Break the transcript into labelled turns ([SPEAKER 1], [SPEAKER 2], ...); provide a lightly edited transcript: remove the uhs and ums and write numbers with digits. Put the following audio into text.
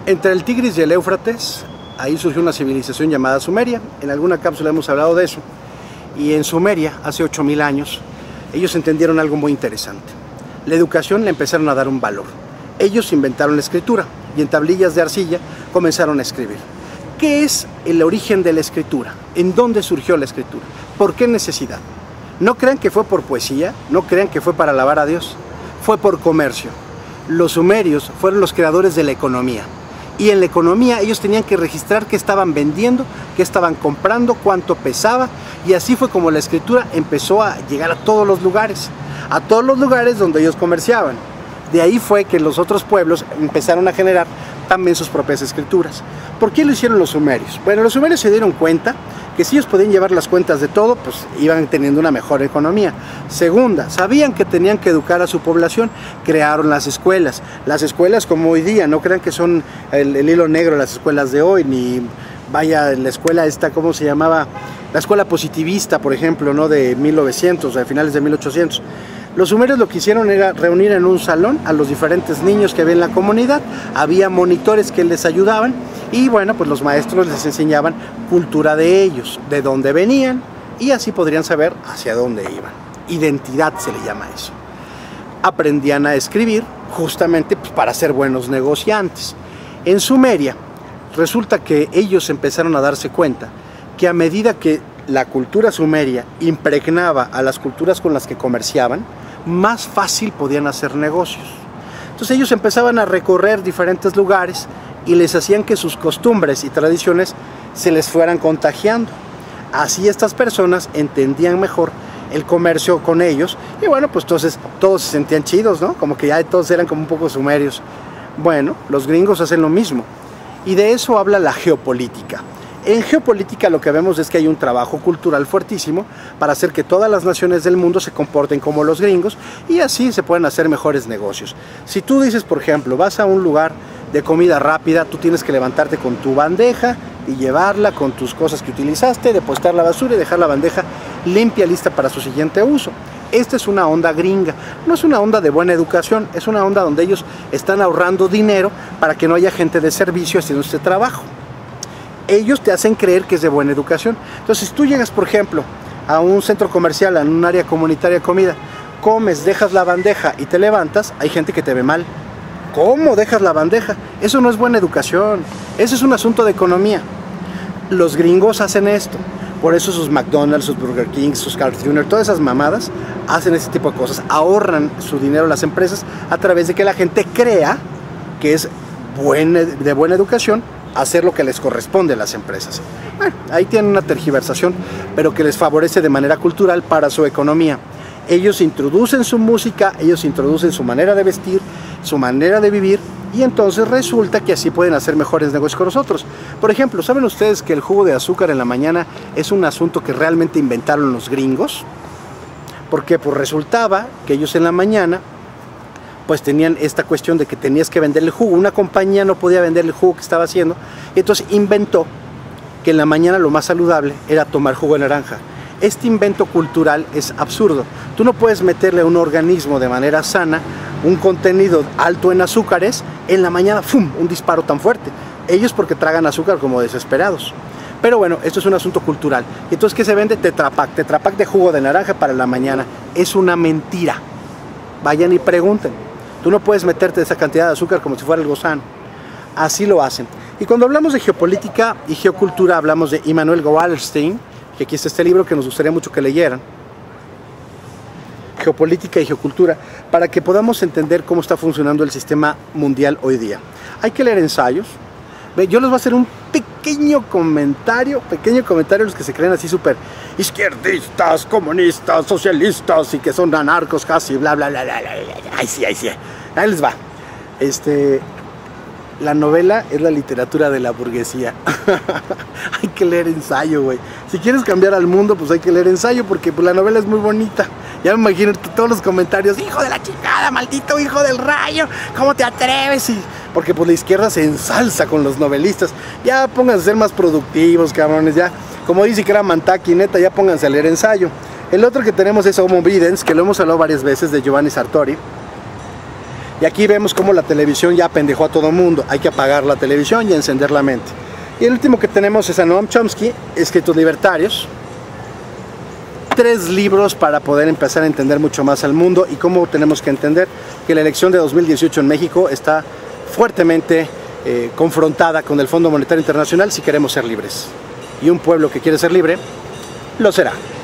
[SPEAKER 1] Entre el Tigris y el Éufrates, ahí surgió una civilización llamada Sumeria. En alguna cápsula hemos hablado de eso. Y en Sumeria, hace 8000 años, ellos entendieron algo muy interesante. La educación le empezaron a dar un valor. Ellos inventaron la escritura y en tablillas de arcilla comenzaron a escribir. ¿Qué es el origen de la escritura? ¿En dónde surgió la escritura? ¿Por qué necesidad? No crean que fue por poesía, no crean que fue para alabar a Dios. Fue por comercio. Los sumerios fueron los creadores de la economía. Y en la economía ellos tenían que registrar qué estaban vendiendo, qué estaban comprando, cuánto pesaba. Y así fue como la escritura empezó a llegar a todos los lugares donde ellos comerciaban. De ahí fue que los otros pueblos empezaron a generar también sus propias escrituras. ¿Por qué lo hicieron los sumerios? Bueno, los sumerios se dieron cuenta que si ellos podían llevar las cuentas de todo, pues iban teniendo una mejor economía. Segunda, sabían que tenían que educar a su población, crearon las escuelas. Las escuelas como hoy día, no crean que son el hilo negro las escuelas de hoy, ni vaya la escuela esta, ¿cómo se llamaba? La escuela positivista, por ejemplo, ¿no? De 1900, de finales de 1800. Los sumerios lo que hicieron era reunir en un salón a los diferentes niños que había en la comunidad, había monitores que les ayudaban y bueno, pues los maestros les enseñaban cultura de ellos, de dónde venían y así podrían saber hacia dónde iban. Identidad se le llama eso. Aprendían a escribir justamente pues, para ser buenos negociantes. En Sumeria resulta que ellos empezaron a darse cuenta que a medida que la cultura sumeria impregnaba a las culturas con las que comerciaban, más fácil podían hacer negocios. Entonces ellos empezaban a recorrer diferentes lugares y les hacían que sus costumbres y tradiciones se les fueran contagiando. Así estas personas entendían mejor el comercio con ellos y bueno, pues entonces todos se sentían chidos, ¿no? Como que ya todos eran como un poco sumerios. Bueno, los gringos hacen lo mismo y de eso habla la geopolítica. En geopolítica lo que vemos es que hay un trabajo cultural fuertísimo para hacer que todas las naciones del mundo se comporten como los gringos y así se pueden hacer mejores negocios. Si tú dices, por ejemplo, vas a un lugar de comida rápida, tú tienes que levantarte con tu bandeja y llevarla con tus cosas que utilizaste, depositar la basura y dejar la bandeja limpia, lista para su siguiente uso. Esta es una onda gringa, no es una onda de buena educación, es una onda donde ellos están ahorrando dinero para que no haya gente de servicio haciendo este trabajo. Ellos te hacen creer que es de buena educación. Entonces, si tú llegas, por ejemplo, a un centro comercial, a un área comunitaria de comida, comes, dejas la bandeja y te levantas, hay gente que te ve mal. ¿Cómo dejas la bandeja? Eso no es buena educación. Eso es un asunto de economía. Los gringos hacen esto. Por eso sus McDonald's, sus Burger King, sus Carl's Jr., todas esas mamadas hacen ese tipo de cosas. Ahorran su dinero las empresas a través de que la gente crea que es de buena educación hacer lo que les corresponde a las empresas. Bueno, ahí tienen una tergiversación, pero que les favorece de manera cultural para su economía. Ellos introducen su música, ellos introducen su manera de vestir, su manera de vivir, y entonces resulta que así pueden hacer mejores negocios con nosotros. Por ejemplo, ¿saben ustedes que el jugo de azúcar en la mañana es un asunto que realmente inventaron los gringos? Porque pues resultaba que ellos en la mañana pues tenían esta cuestión de que tenías que vender el jugo. Una compañía no podía vender el jugo que estaba haciendo, y entonces inventó que en la mañana lo más saludable era tomar jugo de naranja. Este invento cultural es absurdo. Tú no puedes meterle a un organismo de manera sana un contenido alto en azúcares, en la mañana, ¡fum!, un disparo tan fuerte. Ellos porque tragan azúcar como desesperados. Pero bueno, esto es un asunto cultural. Y entonces, ¿qué se vende? Tetra Pak de jugo de naranja para la mañana. Es una mentira. Vayan y pregunten. Tú no puedes meterte esa cantidad de azúcar como si fuera algo sano. Así lo hacen. Y cuando hablamos de geopolítica y geocultura, hablamos de Immanuel Wallerstein, que aquí está este libro que nos gustaría mucho que leyeran. Geopolítica y geocultura, para que podamos entender cómo está funcionando el sistema mundial hoy día. Hay que leer ensayos. Yo les voy a hacer un pequeño comentario a los que se creen así súper izquierdistas, comunistas, socialistas y que son anarcos casi, bla, bla, bla, bla, bla, bla. Ahí sí, ahí les va. La novela es la literatura de la burguesía. Hay que leer ensayo, güey. Si quieres cambiar al mundo, pues hay que leer ensayo, porque pues, la novela es muy bonita. Ya me imagino todos los comentarios: hijo de la chingada, maldito hijo del rayo, ¿cómo te atreves? Porque pues la izquierda se ensalza con los novelistas. Ya pónganse a ser más productivos, cabrones, ya. Como dice que era Mantaki, neta, ya pónganse a leer ensayo. El otro que tenemos es Homo Videns, que lo hemos hablado varias veces, de Giovanni Sartori. Y aquí vemos cómo la televisión ya pendejó a todo mundo. Hay que apagar la televisión y encender la mente. Y el último que tenemos es a Noam Chomsky, Escritos Libertarios. 3 libros para poder empezar a entender mucho más al mundo y cómo tenemos que entender que la elección de 2018 en México está fuertemente confrontada con el Fondo Monetario Internacional si queremos ser libres. Y un pueblo que quiere ser libre, lo será.